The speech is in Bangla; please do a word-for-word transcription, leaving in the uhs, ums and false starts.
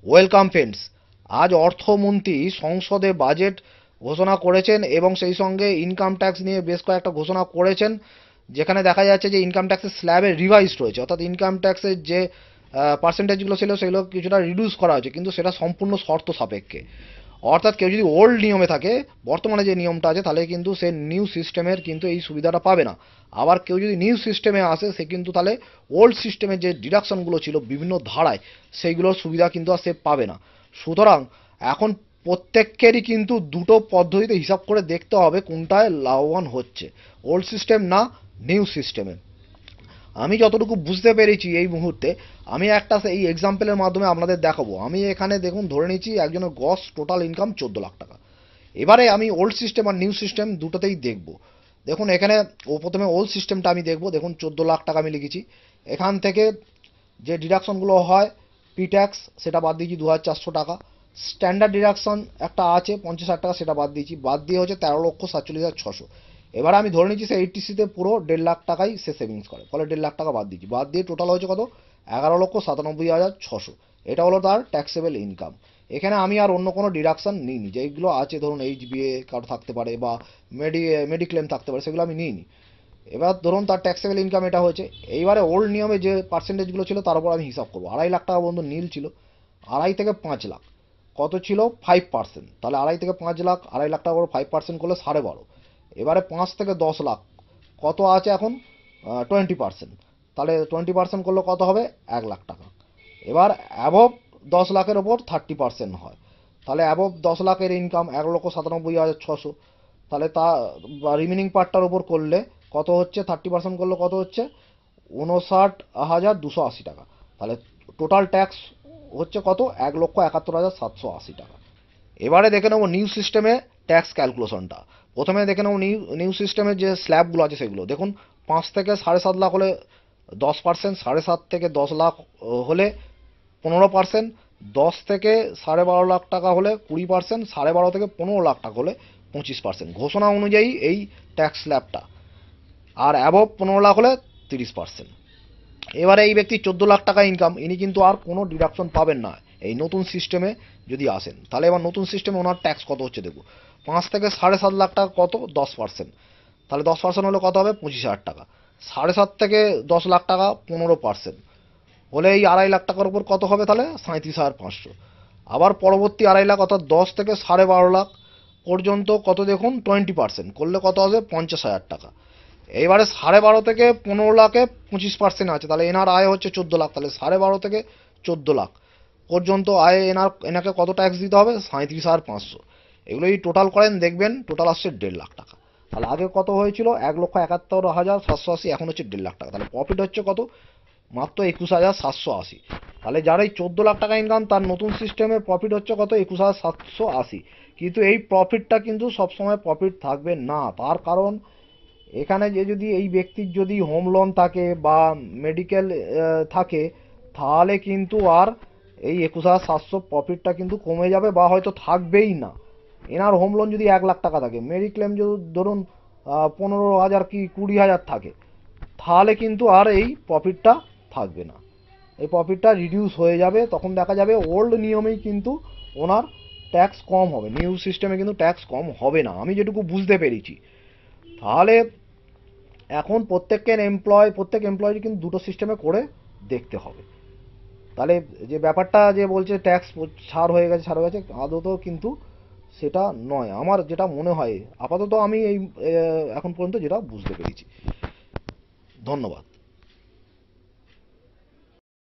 ওয়েলকাম ফ্রেন্ডস, আজ অর্থমন্ত্রী সংসদে বাজেট ঘোষণা করেছেন এবং সেই সঙ্গে ইনকাম ট্যাক্স নিয়ে বেশ কয়েকটা ঘোষণা করেছেন, যেখানে দেখা যাচ্ছে যে ইনকাম ট্যাক্সের স্ল্যাবে রিভাইজড রয়েছে, অর্থাৎ ইনকাম ট্যাক্সের যে পার্সেন্টেজগুলো ছিল সেগুলো কিছুটা রিডিউস করা হয়েছে, কিন্তু সেটা সম্পূর্ণ শর্ত সাপেক্ষে। অর্থাৎ কেউ যদি ওল্ড নিয়মে থাকে, বর্তমানে যে নিয়মটা আছে, তাহলে কিন্তু সে নিউ সিস্টেমের কিন্তু এই সুবিধাটা পাবে না। আবার কেউ যদি নিউ সিস্টেমে আসে, সে কিন্তু তাহলে ওল্ড সিস্টেমের যে ডিডাকশনগুলো ছিল বিভিন্ন ধারায়, সেইগুলোর সুবিধা কিন্তু আর সে পাবে না। সুতরাং এখন প্রত্যেকেরই কিন্তু দুটো পদ্ধতিতে হিসাব করে দেখতে হবে কোনটায় লাভবান হচ্ছে, ওল্ড সিস্টেম না নিউ সিস্টেমে। আমি যতটুকু বুঝতে পেরেছি এই মুহূর্তে, আমি একটা এই এক্সাম্পলের মাধ্যমে আপনাদের দেখাবো। আমি এখানে দেখুন ধরে নিচ্ছি একজনের গস টোটাল ইনকাম চোদ্দ লাখ টাকা। এবারে আমি ওল্ড সিস্টেম আর নিউ সিস্টেম দুটোতেই দেখব। দেখুন এখানে ও প্রথমে ওল্ড সিস্টেমটা আমি দেখব। দেখুন চোদ্দ লাখ টাকা আমি লিখেছি। এখান থেকে যে ডিডাকশনগুলো হয়, পি ট্যাক্স সেটা বাদ দিয়েছি দু হাজার চারশো টাকা। স্ট্যান্ডার্ড ডিডাকশন একটা আছে পঞ্চাশ হাজার টাকা, সেটা বাদ দিয়েছি। বাদ দিয়ে হচ্ছে তেরো লক্ষ সাতচল্লিশ হাজার ছশো। এবার আমি ধরে নিচ্ছি সে এইচটিসিতে পুরো দেড় লাখ টাকাই সে সেভিংস করে, ফলে দেড় লাখ টাকা বাদ দিচ্ছি। বাদ দিয়ে টোটাল হয়েছে কত? এগারো লক্ষ সাতানব্বই হাজার ছশো। এটা হলো তার ট্যাক্সেবল ইনকাম। এখানে আমি আর অন্য কোনো ডিডাকশন নিইনি। যেগুলো আছে ধরুন এইচ বি এ কার্ড থাকতে পারে বা মেডি মেডিক্লেম থাকতে পারে, সেগুলো আমি নিইনি। এবার ধরুন তার ট্যাক্সেবল ইনকাম এটা হয়েছে। এইবারে ওল্ড নিয়মে যে পার্সেন্টেজগুলো ছিল তার উপর আমি হিসাব করবো। আড়াই লাখ টাকা পর্যন্ত নীল ছিল। আড়াই থেকে পাঁচ লাখ কত ছিল? Five percent. তাহলে আড়াই থেকে পাঁচ লাখ, আড়াই লাখ টাকা করে ফাইভ পার্সেন্ট করলে সাড়ে বারো। এবারে পাঁচ থেকে দশ লাখ কত আছে এখন? Twenty percent. তাহলে টোয়েন্টি পার্সেন্ট করলে কত হবে? এক লাখ টাকা। এবার অ্যাবভ দশ লাখের ওপর থার্টি পার্সেন্ট হয়, তাহলে অ্যাবভ দশ লাখের ইনকাম এক লক্ষ সাতানব্বই হাজার ছশো। তাহলে তা রিমেনিং পার্টটার ওপর করলে কত হচ্ছে? থার্টি পার্সেন্ট করলে কত হচ্ছে? উনষাট হাজার দুশো আশি টাকা। তাহলে টোটাল ট্যাক্স হচ্ছে কত? এক লক্ষ একাত্তর হাজার সাতশো আশি টাকা। এবারে দেখে নেবো নিউ সিস্টেমে ট্যাক্স ক্যালকুলেশনটা। প্রথমে দেখে নেবো নিউ নিউ সিস্টেমের যে স্ল্যাবগুলো আছে সেগুলো। দেখুন পাঁচ থেকে সাড়ে সাত লাখ হলে দশ পার্সেন্ট, সাড়ে সাত থেকে দশ লাখ হলে পনেরো পার্সেন্ট, দশ থেকে সাড়ে বারো লাখ টাকা হলে কুড়ি পার্সেন্ট, সাড়ে বারো থেকে পনেরো লাখ টাকা হলে পঁচিশ পার্সেন্ট ঘোষণা অনুযায়ী এই ট্যাক্স স্ল্যাবটা। আর অ্যাবভ পনেরো লাখ হলে তিরিশ পার্সেন্ট। এবারে এই ব্যক্তি চোদ্দ লাখ টাকা ইনকাম, ইনি কিন্তু আর কোনো ডিডাকশন পাবেন না এই নতুন সিস্টেমে যদি আসেন। তাহলে এবার নতুন সিস্টেমে ওনার ট্যাক্স কত হচ্ছে দেখব। পাঁচ থেকে সাড়ে সাত লাখ টাকা কত? দশ পার্সেন্ট। তাহলে দশ পার্সেন্ট হলে কত হবে? পঁচিশ হাজার টাকা। সাড়ে সাত থেকে দশ লাখ টাকা পনেরো পার্সেন্ট হলে এই আড়াই লাখ টাকার উপর কত হবে? তাহলে সাঁত্রিশ হাজার পাঁচশো। আবার পরবর্তী আড়াই লাখ অর্থাৎ দশ থেকে সাড়ে বারো লাখ পর্যন্ত কত দেখুন? টোয়েন্টি পার্সেন্ট করলে কত হবে? পঞ্চাশ হাজার টাকা। এইবারে সাড়ে বারো থেকে পনেরো লাখে পঁচিশ পার্সেন্ট আছে, তাহলে এনার আয় হচ্ছে চোদ্দ লাখ। তাহলে সাড়ে বারো থেকে চোদ্দ লাখ পর্যন্ত আয় এনার, এনাকে কত ট্যাক্স দিতে হবে? সাঁত্রিশ হাজার পাঁচশো। এগুলো যদি টোটাল করেন দেখবেন টোটাল আসছে দেড় লাখ টাকা। তাহলে আগে কত হয়েছিল? এক লক্ষ একাত্তর হাজার সাতশো আশি, এখন হচ্ছে দেড় লাখ টাকা। তাহলে প্রফিট হচ্ছে কত? মাত্র একুশ হাজার সাতশো আশি। তাহলে যার এই চোদ্দ লাখ টাকা ইনকাম, তার নতুন সিস্টেমে প্রফিট হচ্ছে কত? একুশ হাজার সাতশো আশি। কিন্তু এই প্রফিটটা কিন্তু সবসময় প্রফিট থাকবে না। তার কারণ এখানে যে যদি এই ব্যক্তির যদি হোম লোন থাকে বা মেডিকেল থাকে, তাহলে কিন্তু আর এই একুশ হাজার সাতশো প্রফিটটা কিন্তু কমে যাবে বা হয়তো থাকবেই না। এনার হোম লোন যদি এক লাখ টাকা থাকে, মেডিক্লেম যদি ধরুন পনেরো হাজার কি কুড়ি হাজার থাকে, তাহলে কিন্তু আর এই প্রফিটটা থাকবে না। এই প্রফিটটা রিডিউস হয়ে যাবে। তখন দেখা যাবে ওল্ড নিয়মেই কিন্তু ওনার ট্যাক্স কম হবে, নিউ সিস্টেমে কিন্তু ট্যাক্স কম হবে না, আমি যেটুকু বুঝতে পেরেছি। তাহলে এখন প্রত্যেকের এমপ্লয় প্রত্যেক এমপ্লয়ি কিন্তু দুটো সিস্টেমে করে দেখতে হবে। তাহলে যে ব্যাপারটা যে বলছে ট্যাক্স ছাড় হয়ে গেছে ছাড় হয়ে গেছে, আদত কিন্তু সেটা নয়। আমার যেটা মনে হয় আপাতত, আমি এই এখন পর্যন্ত যেটা বুঝতে পেরেছি। ধন্যবাদ।